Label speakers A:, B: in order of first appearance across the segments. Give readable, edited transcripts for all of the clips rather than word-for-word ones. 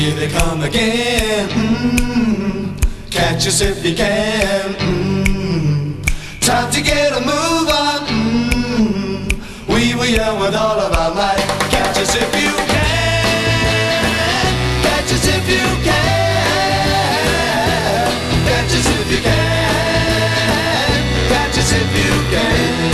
A: Here they come again. Catch us if you can. Time to get a move on. We were young with all of our might. Catch us if you can. Catch us if you can. Catch us if you can. Catch us if you can.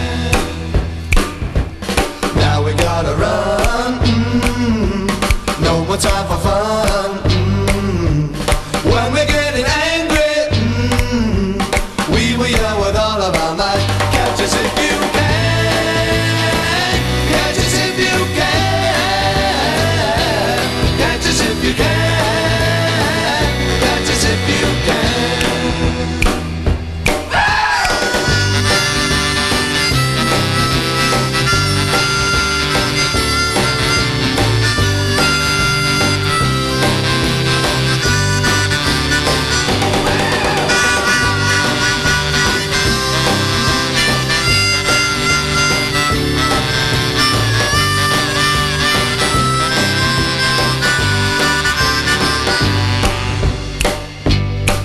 A: Now we gotta run. No more time for fun. When we're getting angry, we were young with all of our might. Catch us if you can. Catch us if you can. Catch us if you can. Catch us if you can.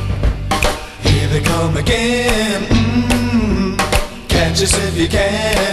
A: Again, catch us if you can.